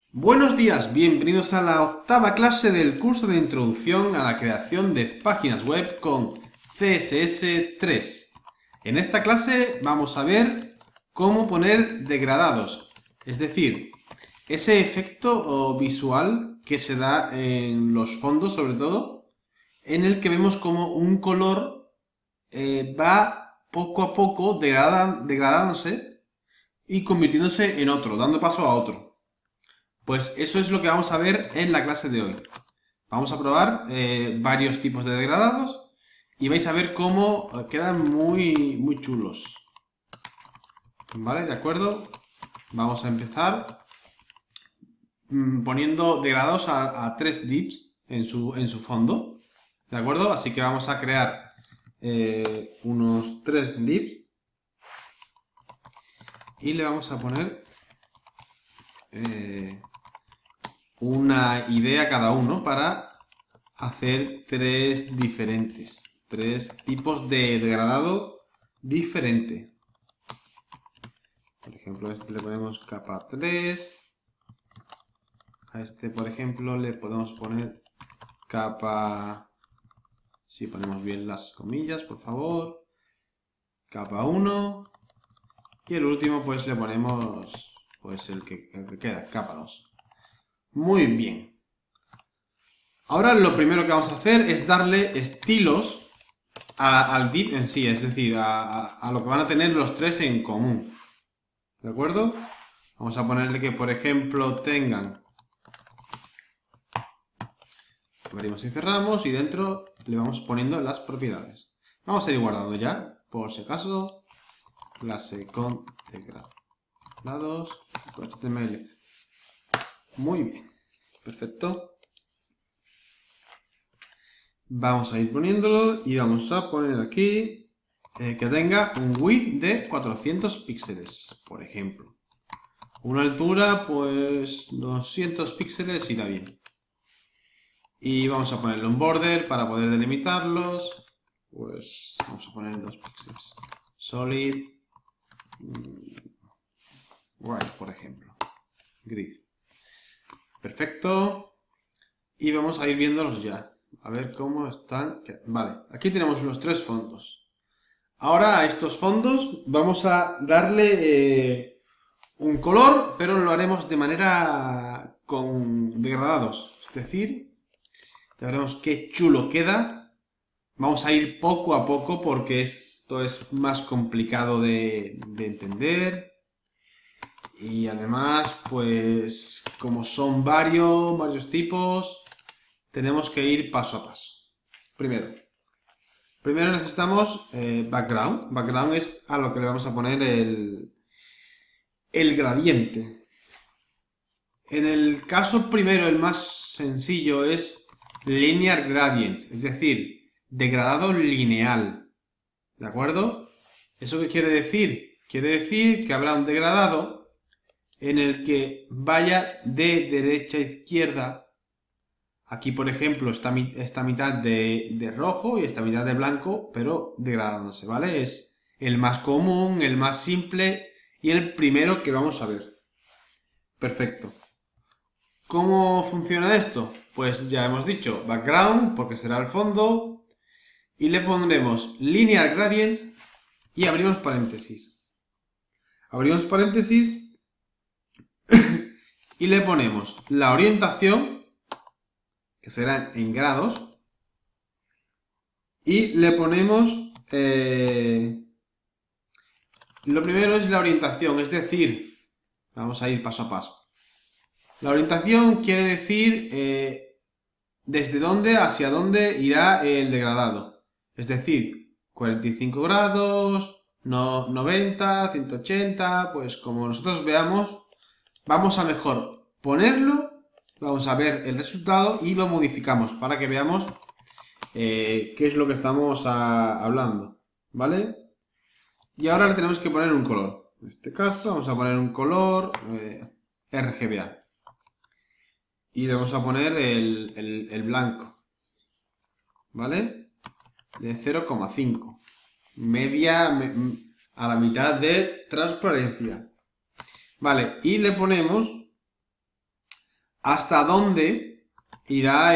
Buenos días, bienvenidos a la octava clase del curso de introducción a la creación de páginas web con CSS3. En esta clase vamos a ver cómo poner degradados, es decir, ese efecto visual que se da en los fondos sobre todo, en el que vemos como un color va poco a poco degradándose y convirtiéndose en otro, dando paso a otro. Pues eso es lo que vamos a ver en la clase de hoy. Vamos a probar varios tipos de degradados y vais a ver cómo quedan muy chulos. ¿Vale? ¿De acuerdo? Vamos a empezar poniendo degradados a 3 divs en su fondo. ¿De acuerdo? Así que vamos a crear unos 3 divs y le vamos a poner una idea cada uno para hacer 3 diferentes, 3 tipos de degradado diferente. Por ejemplo, a este le ponemos capa 3, a este por ejemplo le podemos poner capa, si ponemos bien las comillas por favor, capa 1, y el último pues le ponemos pues el que queda, capa 2. Muy bien. Ahora lo primero que vamos a hacer es darle estilos al div en sí, es decir, a lo que van a tener los 3 en común. ¿De acuerdo? Vamos a ponerle que, por ejemplo, tengan... Abrimos y cerramos y dentro le vamos poniendo las propiedades. Vamos a ir guardando ya, por si acaso, clase con degradados, HTML. Muy bien, perfecto. Vamos a ir poniéndolo y vamos a poner aquí que tenga un width de 400 píxeles, por ejemplo. Una altura, pues 200 píxeles irá bien. Y vamos a ponerle un border para poder delimitarlos. Pues vamos a poner 2 píxeles. Solid. White, por ejemplo. Grid. Perfecto. Y vamos a ir viéndolos ya. A ver cómo están. Vale, aquí tenemos los 3 fondos. Ahora a estos fondos vamos a darle un color, pero lo haremos de manera con degradados. Es decir, ya veremos qué chulo queda. Vamos a ir poco a poco porque esto es más complicado de entender. Y además, pues como son varios tipos, tenemos que ir paso a paso. Primero necesitamos background. Background es a lo que le vamos a poner el gradiente. En el caso primero, el más sencillo, es linear gradient, es decir, degradado lineal. ¿De acuerdo? ¿Eso qué quiere decir? Quiere decir que habrá un degradado en el que vaya de derecha a izquierda. Aquí, por ejemplo, esta mitad de rojo y esta mitad de blanco, pero degradándose, ¿vale? Es el más común, el más simple y el primero que vamos a ver. Perfecto. ¿Cómo funciona esto? Pues ya hemos dicho background, porque será el fondo, y le pondremos linear gradient y abrimos paréntesis. Abrimos paréntesis y le ponemos la orientación, que será en grados, y le ponemos... lo primero es la orientación, es decir, vamos a ir paso a paso. La orientación quiere decir desde dónde hacia dónde irá el degradado. Es decir, 45 grados, 90, 180, pues como nosotros veamos, vamos a mejor ponerlo, vamos a ver el resultado y lo modificamos para que veamos qué es lo que estamos hablando, ¿vale? Y ahora le tenemos que poner un color. En este caso vamos a poner un color RGBA. Y le vamos a poner el blanco. ¿Vale? De 0,5. Media a la mitad de transparencia. Vale, y le ponemos ¿hasta dónde irá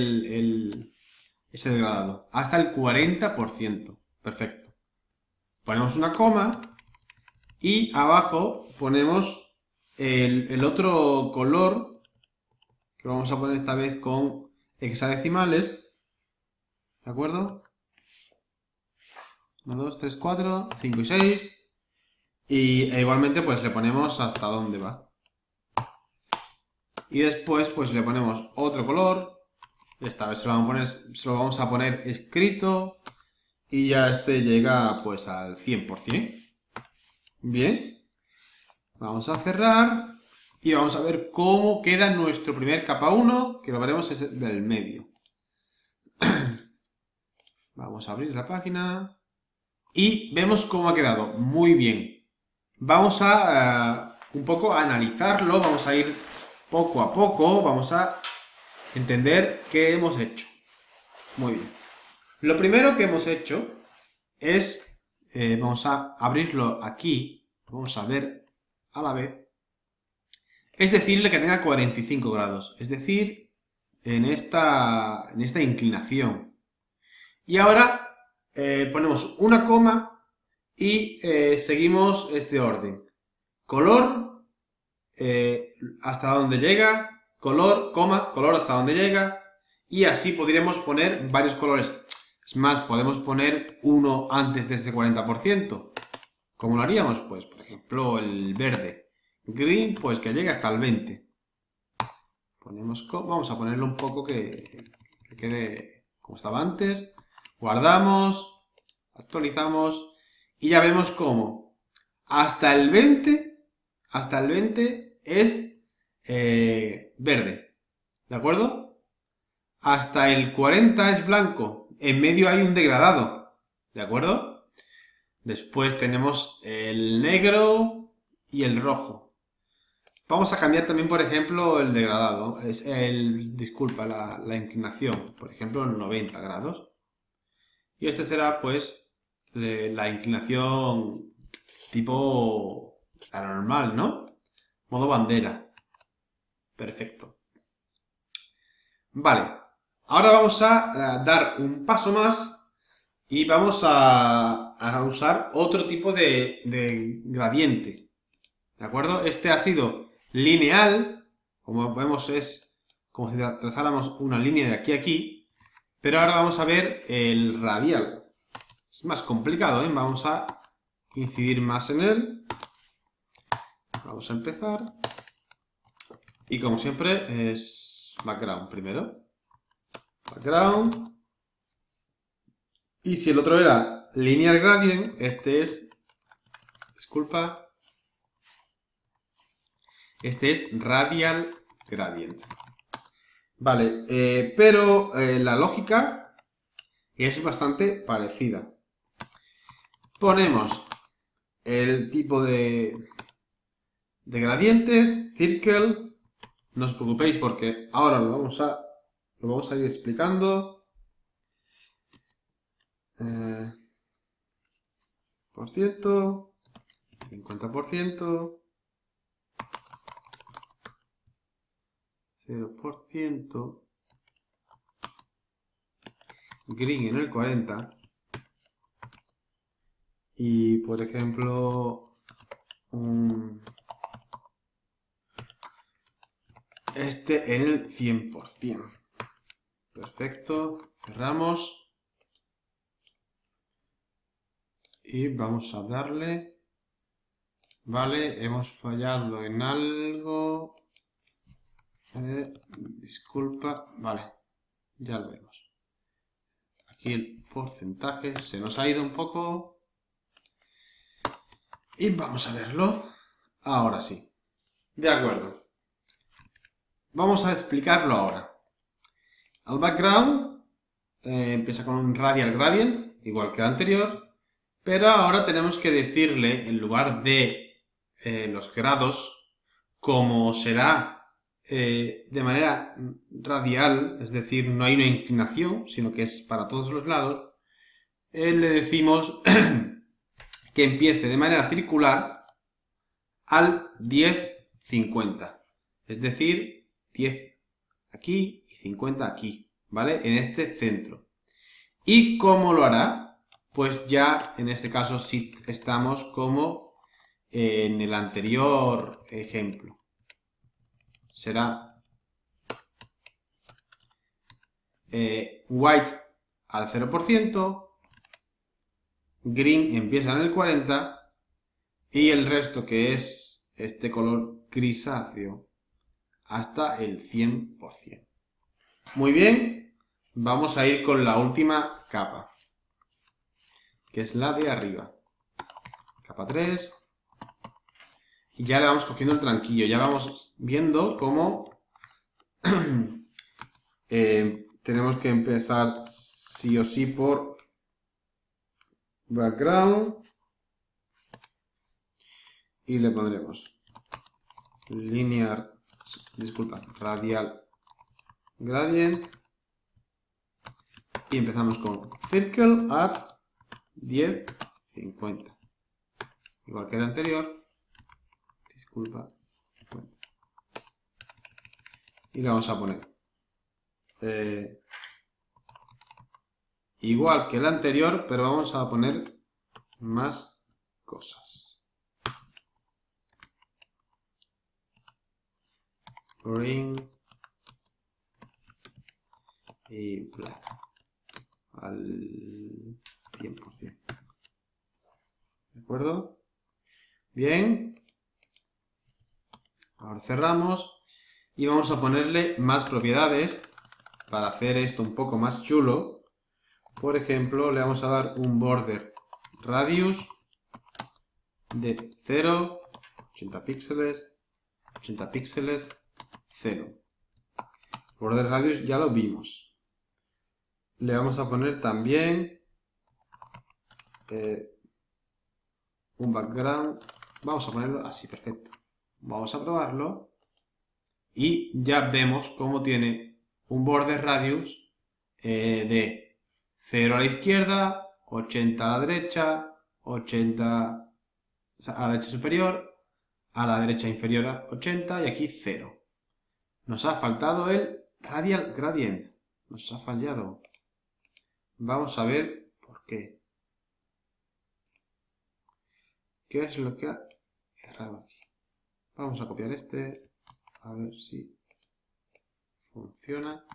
ese degradado? Hasta el 40%. Perfecto. Ponemos una coma y abajo ponemos el otro color, que lo vamos a poner esta vez con hexadecimales. ¿De acuerdo? 1, 2, 3, 4, 5 y 6. Y igualmente pues le ponemos hasta dónde va. Y después pues le ponemos otro color. Esta vez se lo vamos a poner escrito. Y ya este llega pues al 100%. Bien. Vamos a cerrar. Y vamos a ver cómo queda nuestro primer capa 1. Que lo veremos es del medio. Vamos a abrir la página. Y vemos cómo ha quedado. Muy bien. Vamos a un poco a analizarlo, vamos a ir poco a poco, vamos a entender qué hemos hecho. Muy bien. Lo primero que hemos hecho es, vamos a abrirlo aquí, vamos a ver a la vez, es decirle que tenga 45 grados, es decir, en esta inclinación. Y ahora ponemos una coma y seguimos este orden. Color, hasta donde llega, color, coma, color hasta donde llega, y así podríamos poner varios colores. Es más, podemos poner uno antes de ese 40%. ¿Cómo lo haríamos? Pues, por ejemplo, el verde. Green, pues que llegue hasta el 20%. Vamos a ponerlo un poco que quede como estaba antes. Guardamos, actualizamos, y ya vemos cómo hasta el 20 es verde, ¿de acuerdo? Hasta el 40 es blanco, en medio hay un degradado, ¿de acuerdo? Después tenemos el negro y el rojo. Vamos a cambiar también, por ejemplo, el degradado, disculpa, la inclinación, por ejemplo, en 90 grados. Y este será, pues, la inclinación tipo la normal, ¿no? Modo bandera. Perfecto. Vale. Ahora vamos a dar un paso más y vamos a usar otro tipo de gradiente. ¿De acuerdo? Este ha sido lineal. Como vemos es como si trazáramos una línea de aquí a aquí. Pero ahora vamos a ver el radial. Es más complicado, ¿eh? Vamos a incidir más en él. Vamos a empezar. Y como siempre es background primero. Background. Y si el otro era linear gradient, este es... Disculpa. Este es radial gradient. Vale, pero la lógica es bastante parecida. Ponemos el tipo de gradiente, circle. No os preocupéis porque ahora lo vamos a ir explicando. Por ciento, 50%, 0%, green en el 40%, y por ejemplo este en el 100%. Perfecto, cerramos. Y vamos a darle. Vale, hemos fallado en algo. Disculpa. Vale, ya lo vemos. Aquí el porcentaje se nos ha ido un poco. Y vamos a verlo. Ahora sí. De acuerdo. Vamos a explicarlo ahora. El background empieza con un radial gradient, igual que el anterior. Pero ahora tenemos que decirle, en lugar de los grados, como será de manera radial, es decir, no hay una inclinación, sino que es para todos los lados, le decimos que empiece de manera circular al 10-50. Es decir, 10 aquí y 50 aquí, ¿vale? En este centro. ¿Y cómo lo hará? Pues ya en este caso sí estamos como en el anterior ejemplo. Será white al 0%, green empieza en el 40% y el resto, que es este color grisáceo, hasta el 100%. Muy bien, vamos a ir con la última capa, que es la de arriba. Capa 3. Y ya le vamos cogiendo el tranquillo, ya vamos viendo cómo tenemos que empezar sí o sí por background y le pondremos radial gradient y empezamos con circle at 10, 50. Igual que el anterior. Disculpa. Y le vamos a poner igual que el anterior, pero vamos a poner más cosas. Green y black al 100%. ¿De acuerdo? Bien. Ahora cerramos y vamos a ponerle más propiedades para hacer esto un poco más chulo. Por ejemplo, le vamos a dar un border radius de 0, 80 píxeles, 0. Border radius ya lo vimos. Le vamos a poner también un background. Vamos a ponerlo así, perfecto. Vamos a probarlo. Y ya vemos cómo tiene un border radius de 0 a la izquierda, 80 a la derecha, 80 a la derecha superior, a la derecha inferior a 80 y aquí 0. Nos ha faltado el radial gradient. Nos ha fallado. Vamos a ver por qué. ¿Qué es lo que ha errado aquí? Vamos a copiar este. A ver si funciona.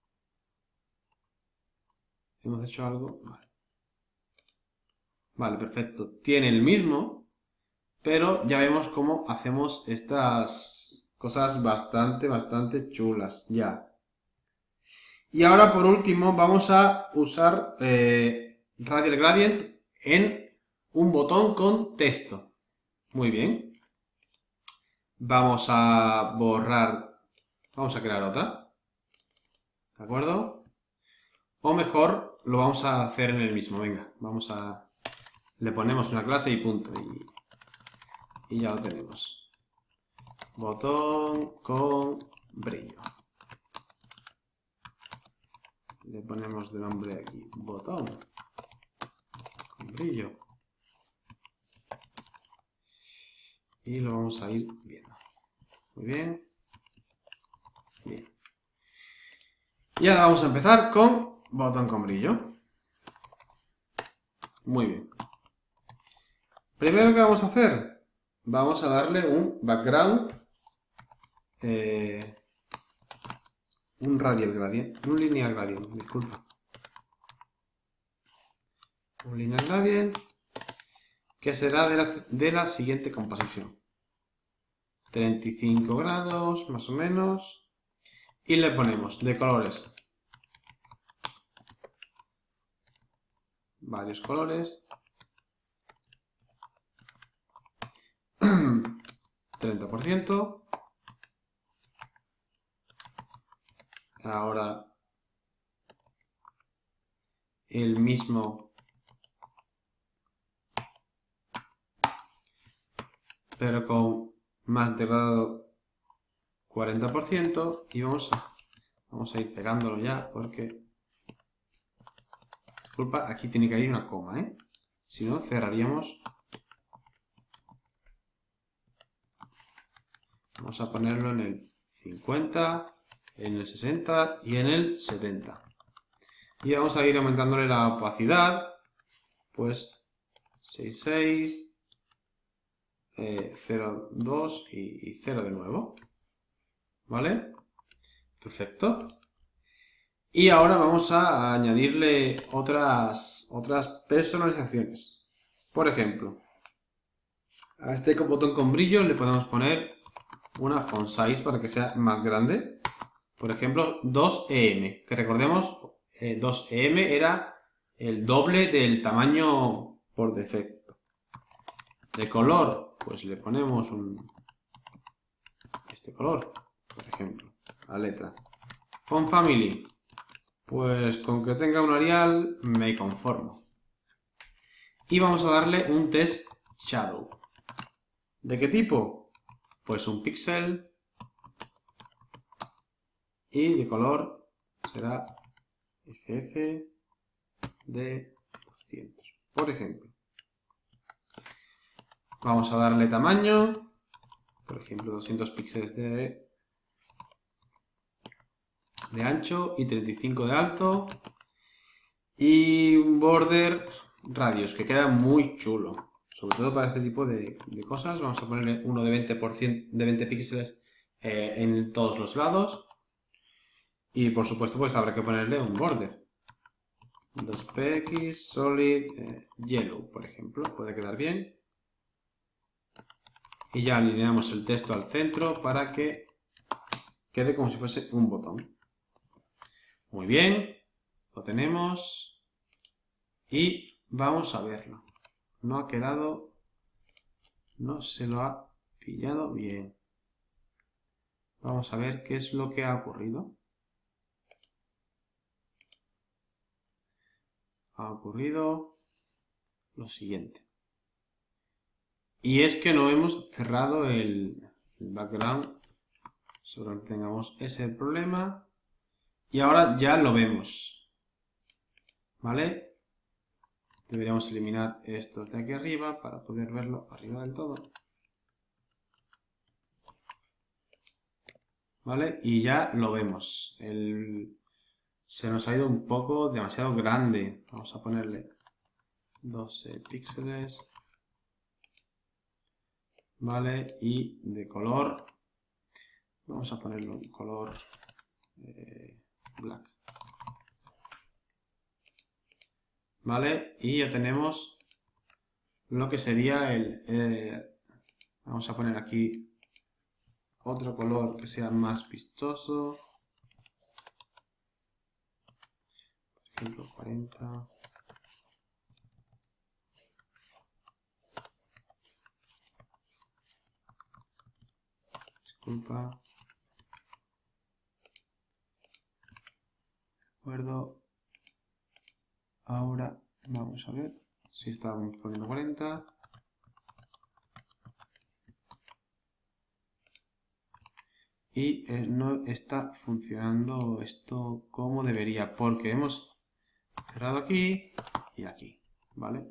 ¿Hemos hecho algo? Vale. Vale, perfecto. Tiene el mismo, pero ya vemos cómo hacemos estas cosas bastante chulas ya. Y ahora, por último, vamos a usar Radial Gradient en un botón con texto. Muy bien. Vamos a borrar, vamos a crear otra. ¿De acuerdo? O mejor, lo vamos a hacer en el mismo. Venga, le ponemos una clase y punto. Y ya lo tenemos. Botón con brillo. Le ponemos de nombre aquí, botón con brillo. Y lo vamos a ir viendo. Muy bien. Bien. Y ahora vamos a empezar con botón con brillo. Muy bien. Primero que vamos a hacer, vamos a darle un background, un radial gradient, un lineal gradient, disculpa. Un lineal gradient que será de la siguiente composición. 35 grados, más o menos. Y le ponemos de colores. Varios colores. 30%. Ahora el mismo, pero con más degradado 40%. Y vamos a ir pegándolo ya porque, disculpa, aquí tiene que ir una coma, ¿eh? Si no, cerraríamos. Vamos a ponerlo en el 50, en el 60 y en el 70. Y vamos a ir aumentándole la opacidad, pues 6,6, 0,2 y 0 de nuevo. ¿Vale? Perfecto. Y ahora vamos a añadirle otras personalizaciones. Por ejemplo, a este botón con brillo le podemos poner una font size para que sea más grande. Por ejemplo, 2EM, que recordemos, 2EM era el doble del tamaño por defecto. De color, pues le ponemos este color, por ejemplo, la letra. Font family, pues con que tenga un Arial me conformo. Y vamos a darle un text shadow. ¿De qué tipo? Pues un píxel. Y de color será FF de 200, por ejemplo. Vamos a darle tamaño, por ejemplo 200 píxeles de ancho y 35 de alto. Y un border radius que queda muy chulo, sobre todo para este tipo de cosas. Vamos a ponerle uno de 20 píxeles en todos los lados. Y por supuesto pues habrá que ponerle un border. 2px solid yellow, por ejemplo, puede quedar bien. Y ya alineamos el texto al centro para que quede como si fuese un botón. Muy bien, lo tenemos. Y vamos a verlo. No ha quedado, no se lo ha pillado bien. Vamos a ver qué es lo que ha ocurrido. Ha ocurrido lo siguiente. Y es que no hemos cerrado el background. Solo tengamos ese problema. Y ahora ya lo vemos. ¿Vale? Deberíamos eliminar esto de aquí arriba para poder verlo arriba del todo. ¿Vale? Y ya lo vemos. Se nos ha ido un poco demasiado grande. Vamos a ponerle 12 píxeles. ¿Vale? Y de color. Vamos a ponerle un color black. ¿Vale? Y ya tenemos lo que sería vamos a poner aquí otro color que sea más vistoso. Por ejemplo, 40. Disculpa. De acuerdo. Ahora vamos a ver si estábamos poniendo 40. Y no está funcionando esto como debería, porque hemos cerrado aquí y aquí, ¿vale?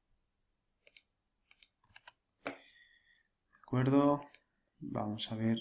De acuerdo. Vamos a ver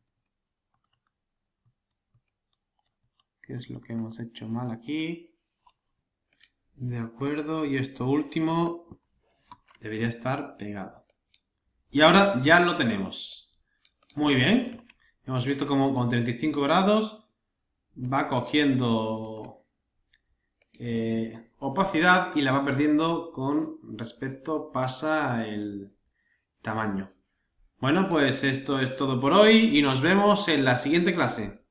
qué es lo que hemos hecho mal aquí. De acuerdo, y esto último debería estar pegado. Y ahora ya lo tenemos. Muy bien. Hemos visto cómo con 35 grados va cogiendo opacidad y la va perdiendo con respecto pasa el tamaño. Bueno, pues esto es todo por hoy y nos vemos en la siguiente clase.